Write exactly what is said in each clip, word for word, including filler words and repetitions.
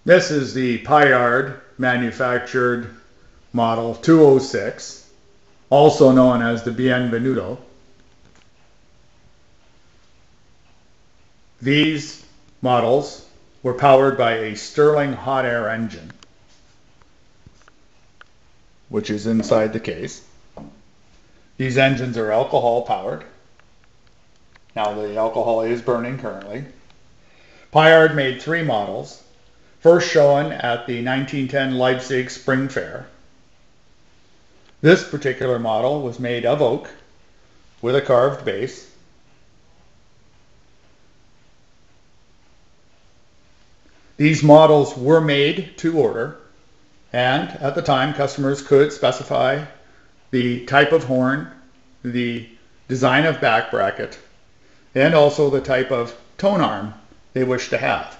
This is the Paillard manufactured model two oh six, also known as the Benvenuto. These models were powered by a Stirling hot air engine, which is inside the case. These engines are alcohol powered. Now the alcohol is burning currently. Paillard made three models, first shown at the nineteen ten Leipzig Spring Fair. This particular model was made of oak with a carved base. These models were made to order, and at the time customers could specify the type of horn, the design of back bracket, and also the type of tone arm they wish to have,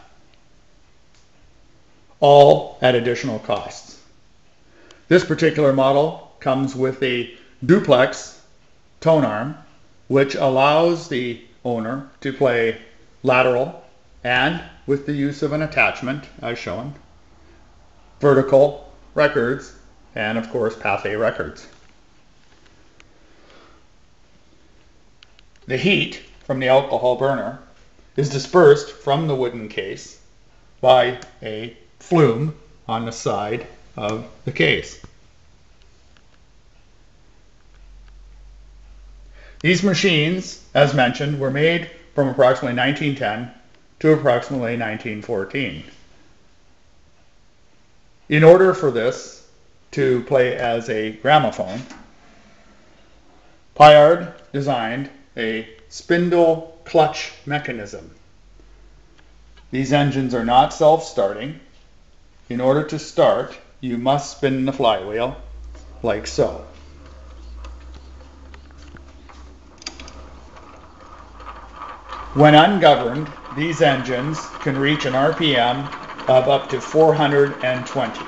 all at additional costs. This particular model comes with a duplex tone arm, which allows the owner to play lateral and, with the use of an attachment as shown, vertical records, and of course Pathé records. The heat from the alcohol burner is dispersed from the wooden case by a flume on the side of the case. These machines, as mentioned, were made from approximately nineteen ten to approximately nineteen fourteen. In order for this to play as a gramophone, Paillard designed a spindle clutch mechanism. These engines are not self-starting. In order to start, you must spin the flywheel like so. When ungoverned, these engines can reach an R P M of up to four hundred twenty.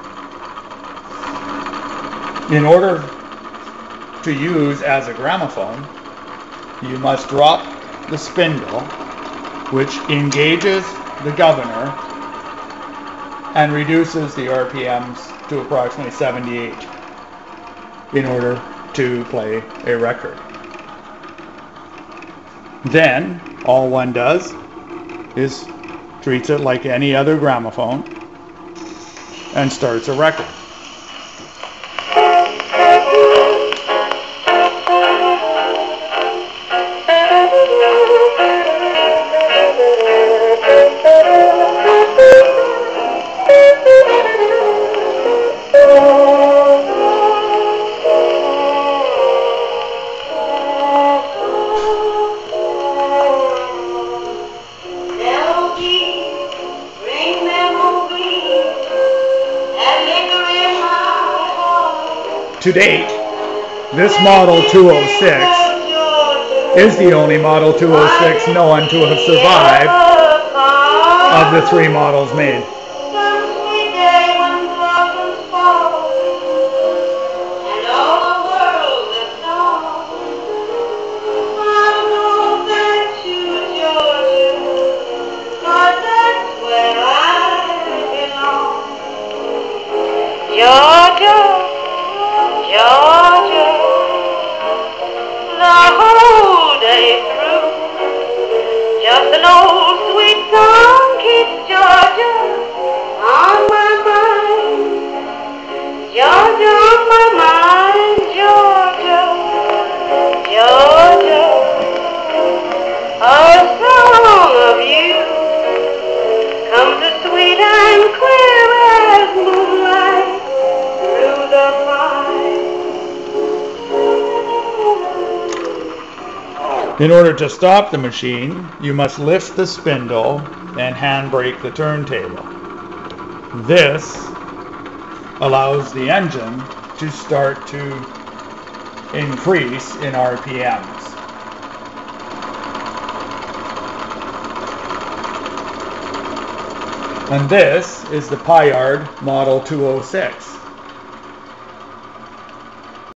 In order to use as a gramophone, you must drop the spindle, which engages the governor and reduces the R P Ms to approximately seventy-eight in order to play a record. Then all one does is treats it like any other gramophone and starts a record. To date, this model two oh six is the only model two oh six known to have survived of the three models made. Georgia, the whole day through, just an old sweet song keeps Georgia on my mind. Georgia on my mind, Georgia, Georgia, a song of you comes as sweet and clear as moonlight through the pine. In order to stop the machine, you must lift the spindle and handbrake the turntable. This allows the engine to start to increase in R P Ms. And this is the Paillard Model two oh six.